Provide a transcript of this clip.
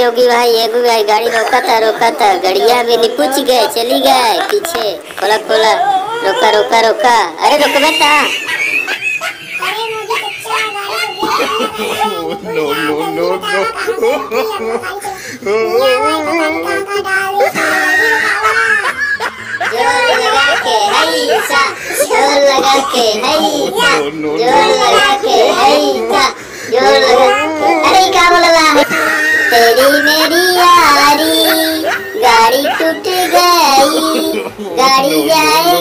होगी भाई, ये भी भाई गाड़ी रोका था, गड़िया भी नहीं पूछ गए, चली गए पीछे। खोला खोला, रोका रोका रोका, अरे रुक बेटा। No no no no. जोर लगा के हैसा, जोर लगा के हैसा, जोर लगा के हैसा, जोर लगा के। अरे क्या बोल रहा है? तेरी मेरी यारी गाड़ी टूट गई, गाड़ी जाए